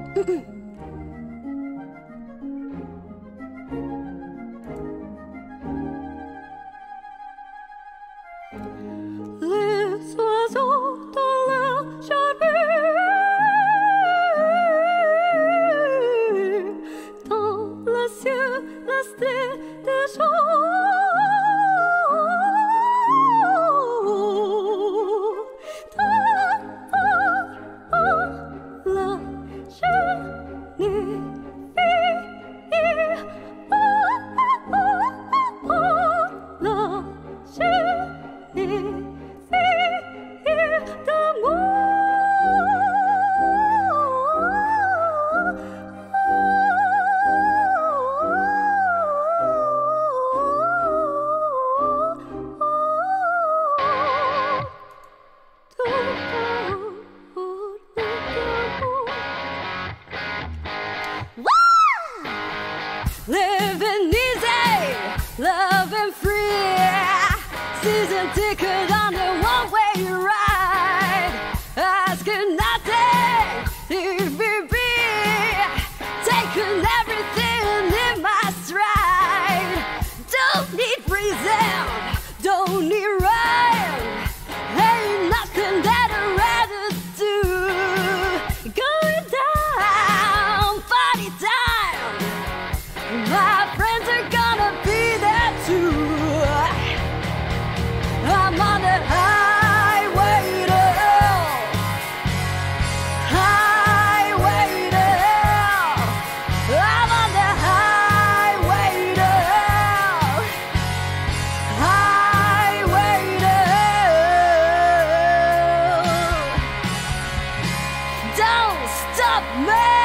Les oiseaux dans leur jardin, dans le ciel, resté des jours. La living easy, loving free, season ticket on the one-way ride, asking nothing, EVP, taking everything in my stride. Don't need reason, don't need rhyme, ain't nothing that I'd rather do. Going down, party time, my friends are gonna be there too. I'm on the highway to hell, highway to hell. I'm on the highway to hell, highway to hell. Don't stop me.